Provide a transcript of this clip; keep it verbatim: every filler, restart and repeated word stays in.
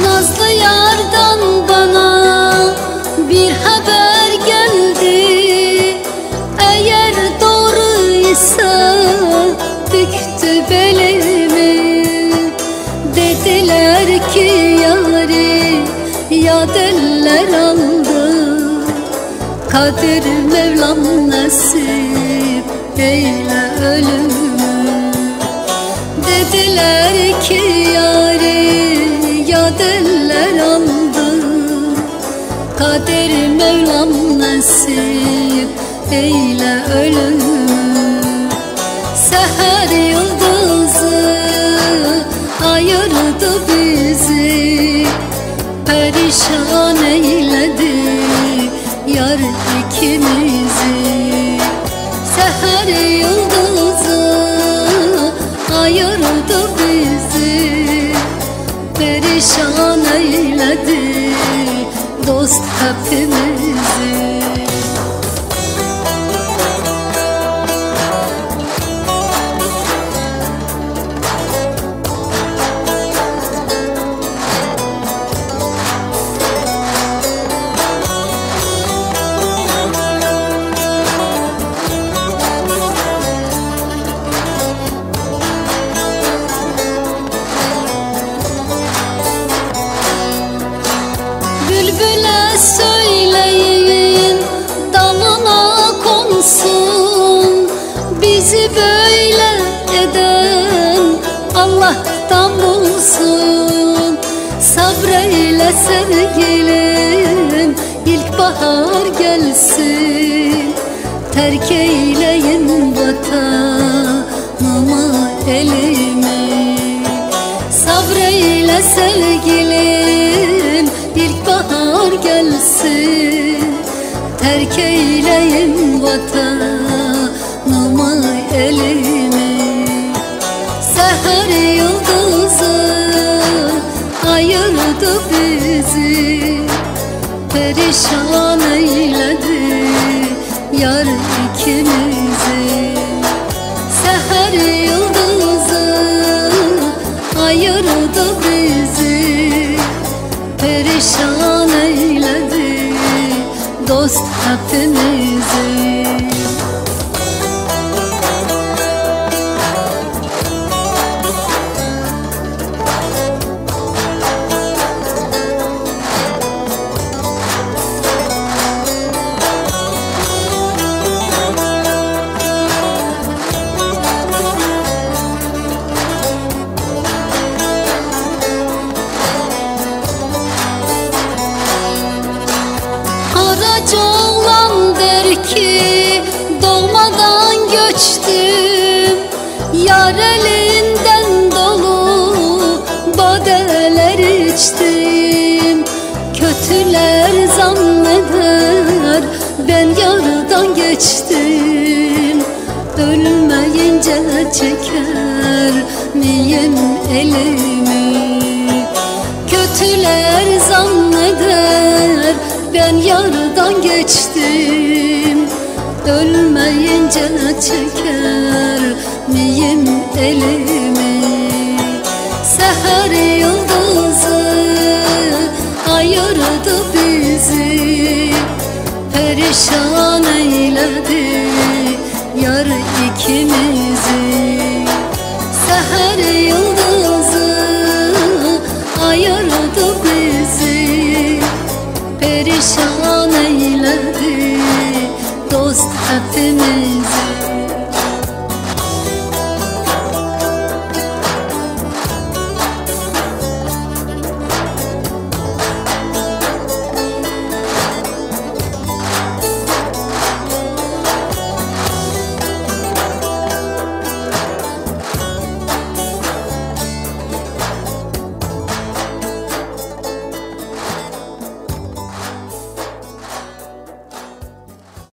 Nazlı yardan bana bir haber geldi. Eğer doğruysa büktü belimi. Dediler ki yari yad eller aldı. Kadir Mevlam nasip eyle ölümü. Dediler ki yari yad eller aldı. Kader Mevlam nasip eyle ölümü. Seher yıldızı ayırdı bizi. Perişan eyledi yar ikimizi. Seher yıldızı ayırdı bizi. Perişan eyledi dost hepimizi. Bülbüle söyleyin dalına konsun. Bizi böyle eden Allah'tan bulsun. Sabreyle sevgilim ilkbahar gelsin. Terk eyleyin vatanıma elimi. Sabreyle sevgilim ilkbahar gelsin. Terk eyleyin vatanıma elimi. Seher yıldızı ayırdı bizi. Perişan eyledi yar ikimizi. Seher yıldızı ayırdı bizi. Perişan eyledi dost hepimizi. Oğlan der ki doğmadan göçtüm. Yar elinden dolu badeler içtim. Kötüler zanneder ben yardan geçtim. Ölmeyince çeker miyim elimi? Kötüler zanneder ben yardan geçtim. Ölmeyince çeker miyim elimi? Seher yıldızı ayırdı bizi. Perişan eyledi yar ikimizi. Seher yıldızı